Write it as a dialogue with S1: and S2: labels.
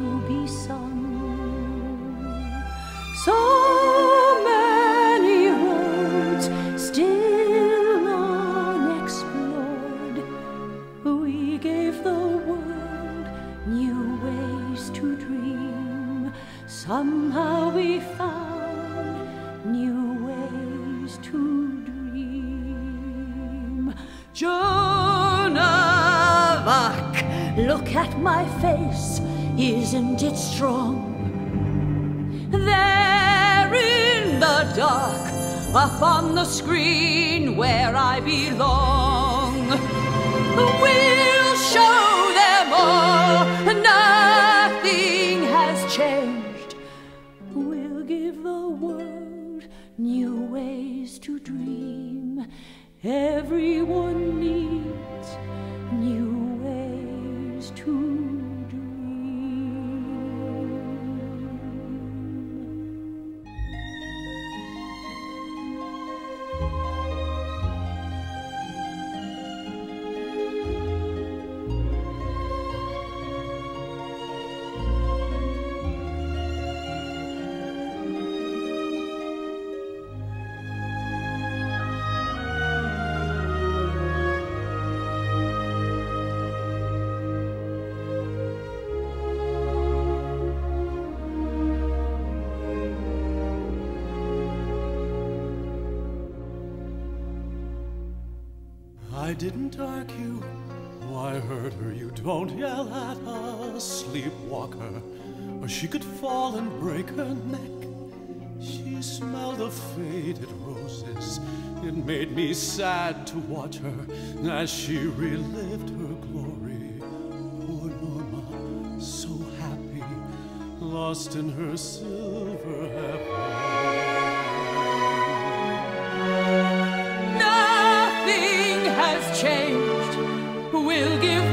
S1: be sung. So many roads still unexplored. We gave the world new ways to dream. Somehow we found new ways to dream. Joan of Arc, look at my face, isn't it strong? There in the dark, up on the screen where I belong, we'll show them all nothing has changed. We'll give the world new ways to dream. Everyone needs new ways to dream.
S2: I didn't argue. Oh, I heard her. You don't yell at a sleepwalker, or she could fall and break her neck. She smelled of faded roses. It made me sad to watch her as she relived her glory. Poor Norma, so happy, lost in her silver heaven.
S1: Has changed. We'll give